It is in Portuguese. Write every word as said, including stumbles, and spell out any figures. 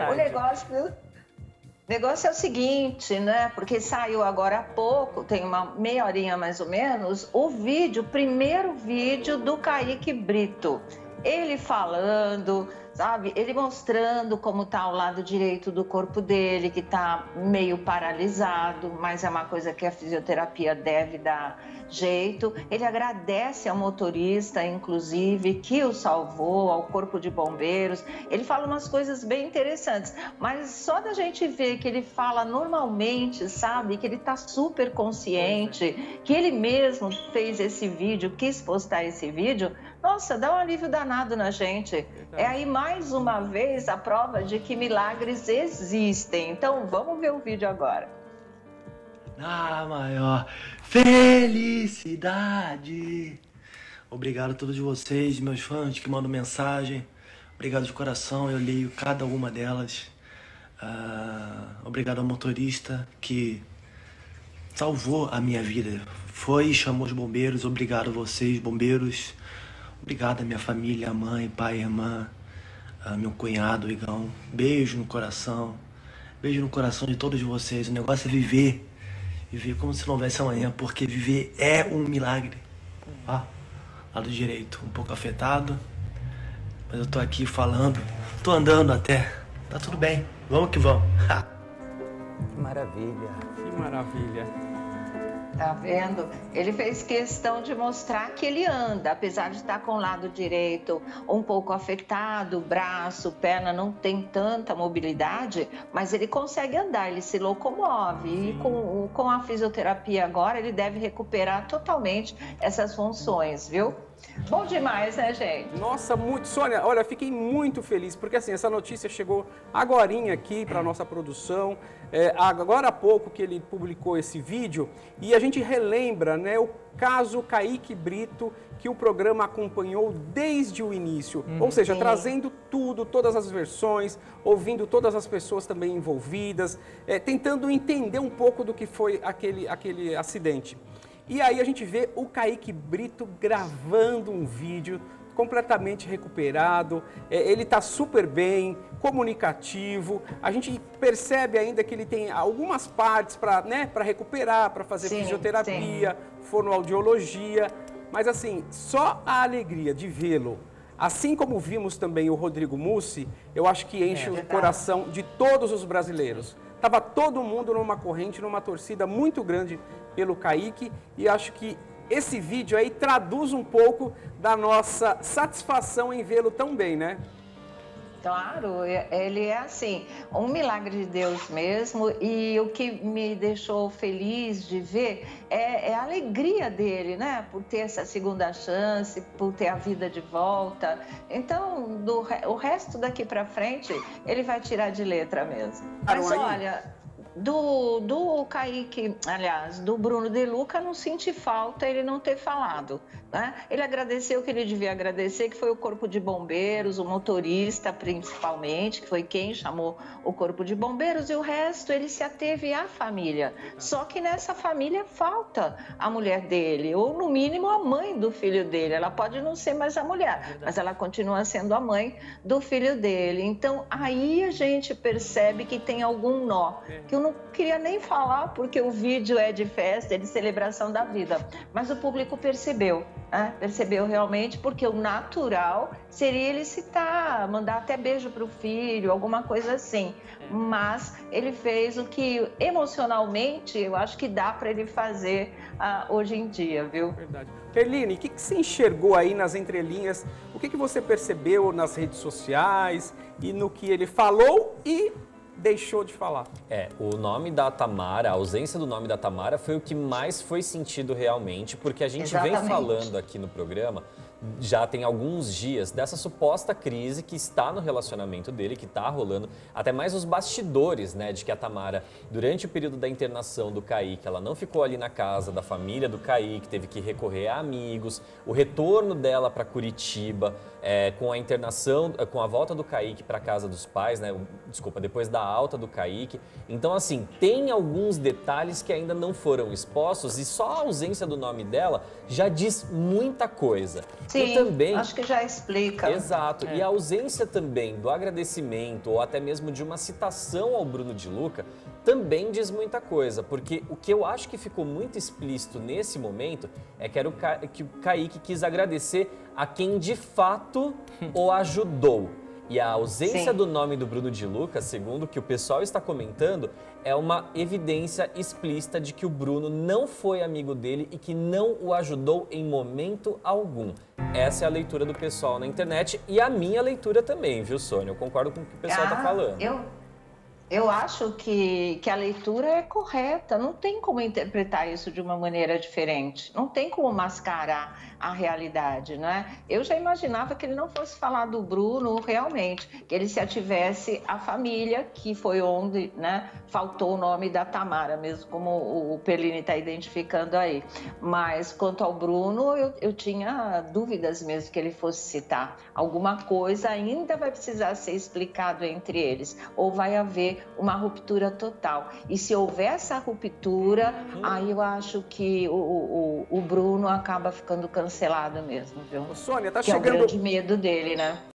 tarde. O negócio, o negócio é o seguinte, né? Porque saiu agora há pouco, tem uma meia horinha mais ou menos, o vídeo, o primeiro vídeo do Kaique Brito. Ele falando, sabe? Ele mostrando como tá o lado direito do corpo dele, que tá meio paralisado, mas é uma coisa que a fisioterapia deve dar jeito. Ele agradece ao motorista, inclusive, que o salvou, ao corpo de bombeiros. Ele fala umas coisas bem interessantes, mas só da gente ver que ele fala normalmente, sabe? Que ele tá super consciente, que ele mesmo fez esse vídeo, quis postar esse vídeo. Nossa, dá um alívio danado na gente. É aí mais uma vez a prova de que milagres existem. Então vamos ver o vídeo agora. Na maior felicidade. Obrigado a todos vocês, meus fãs que mandam mensagem. Obrigado de coração, eu leio cada uma delas. Uh, obrigado ao motorista que salvou a minha vida. Foi e chamou os bombeiros. Obrigado a vocês, bombeiros. Obrigado à minha família, mãe, pai, irmã, meu cunhado, Igão. Beijo no coração. Beijo no coração de todos vocês. O negócio é viver. Viver como se não houvesse amanhã, porque viver é um milagre. Ó, lado direito um pouco afetado, mas eu tô aqui falando, tô andando até. Tá tudo bem, vamos que vamos. Que maravilha. Que maravilha. Tá vendo? Ele fez questão de mostrar que ele anda, apesar de estar com o lado direito um pouco afetado, braço, perna, não tem tanta mobilidade, mas ele consegue andar, ele se locomove. E com, com a fisioterapia agora, ele deve recuperar totalmente essas funções, viu? Bom demais, né, gente? Nossa, muito. Sônia, olha, fiquei muito feliz, porque assim, essa notícia chegou agorinha aqui para a nossa produção, é, agora há pouco que ele publicou esse vídeo, e a gente relembra, né, o caso Kaique Brito, que o programa acompanhou desde o início, hum, ou seja, sim. trazendo tudo, todas as versões, ouvindo todas as pessoas também envolvidas, é, tentando entender um pouco do que foi aquele, aquele acidente. E aí a gente vê o Kaique Brito gravando um vídeo completamente recuperado, ele está super bem, comunicativo, a gente percebe ainda que ele tem algumas partes para, né, para recuperar, para fazer sim, fisioterapia, sim. fonoaudiologia, mas assim, só a alegria de vê-lo, assim como vimos também o Rodrigo Mussi, eu acho que enche é, o coração de todos os brasileiros. Estava todo mundo numa corrente, numa torcida muito grande pelo Kaique, e acho que esse vídeo aí traduz um pouco da nossa satisfação em vê-lo tão bem, né? Claro, ele é assim, um milagre de Deus mesmo, e o que me deixou feliz de ver é, é a alegria dele, né? Por ter essa segunda chance, por ter a vida de volta. Então, do, o resto daqui para frente, ele vai tirar de letra mesmo. Mas olha... Do, do Kaique, aliás, do Bruno De Luca, não senti falta ele não ter falado, né? Ele agradeceu o que ele devia agradecer, que foi o corpo de bombeiros, o motorista principalmente, que foi quem chamou o corpo de bombeiros, e o resto ele se ateve à família. Só que nessa família falta a mulher dele, ou no mínimo a mãe do filho dele. Ela pode não ser mais a mulher, mas ela continua sendo a mãe do filho dele. Então aí a gente percebe que tem algum nó, que eu não queria nem falar porque o vídeo é de festa, é de celebração da vida, mas o público percebeu, né? Percebeu realmente, porque o natural seria ele citar, mandar até beijo para o filho, alguma coisa assim, mas ele fez o que emocionalmente eu acho que dá para ele fazer uh, hoje em dia, viu? Verdade. Perline, o que, que você enxergou aí nas entrelinhas? O que, que você percebeu nas redes sociais e no que ele falou e deixou de falar? É, o nome da Tamara, a ausência do nome da Tamara foi o que mais foi sentido realmente, porque a gente Exatamente. vem falando aqui no programa, já tem alguns dias, dessa suposta crise que está no relacionamento dele, que está rolando, até mais os bastidores, né, de que a Tamara, durante o período da internação do Kaique, ela não ficou ali na casa da família do Kaique, teve que recorrer a amigos, o retorno dela para Curitiba, é, com a internação, com a volta do Kaique para a casa dos pais, né, desculpa, depois da alta do Kaique. Então, assim, tem alguns detalhes que ainda não foram expostos e só a ausência do nome dela já diz muita coisa. Sim, e também, acho que já explica. Exato. É. E a ausência também do agradecimento ou até mesmo de uma citação ao Bruno de Luca também diz muita coisa, porque o que eu acho que ficou muito explícito nesse momento é que, era o Ca... que o Kaique quis agradecer a quem de fato o ajudou. E a ausência Sim. do nome do Bruno de Luca, segundo o que o pessoal está comentando, é uma evidência explícita de que o Bruno não foi amigo dele e que não o ajudou em momento algum. Essa é a leitura do pessoal na internet e a minha leitura também, viu, Sônia? Eu concordo com o que o pessoal está Ah, falando. Eu, eu acho que, que a leitura é correta, não tem como interpretar isso de uma maneira diferente, não tem como mascarar a realidade, né? Eu já imaginava que ele não fosse falar do Bruno realmente, que ele se ativesse a família, que foi onde, né, faltou o nome da Tamara, mesmo como o Perline está identificando aí. Mas quanto ao Bruno, eu, eu tinha dúvidas mesmo que ele fosse citar. Alguma coisa ainda vai precisar ser explicado entre eles, ou vai haver uma ruptura total. E se houver essa ruptura, hum. aí eu acho que o, o, o Bruno acaba ficando cancelado mesmo, viu? Ô, Sônia, tá que chegando... é o grande medo dele, né?